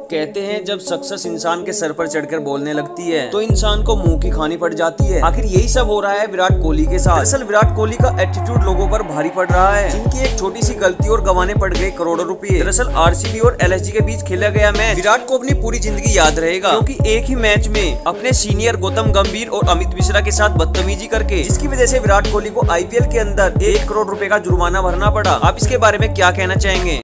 कहते हैं जब सक्सेस इंसान के सर पर चढ़कर बोलने लगती है तो इंसान को मुंह की खानी पड़ जाती है। आखिर यही सब हो रहा है विराट कोहली के साथ। दरअसल विराट कोहली का एटीट्यूड लोगों पर भारी पड़ रहा है, जिनकी एक छोटी सी गलती और गंवाने पड़ गए करोड़ों रुपए। दरअसल आरसीबी और एलएसजी के बीच खेला गया मैच विराट को अपनी पूरी जिंदगी याद रहेगा, क्योंकि एक ही मैच में अपने सीनियर गौतम गंभीर और अमित मिश्रा के साथ बदतमीजी करके, जिसकी वजह से विराट कोहली को आईपीएल के अंदर 1 करोड़ रुपए का जुर्माना भरना पड़ा। आप इसके बारे में क्या कहना चाहेंगे?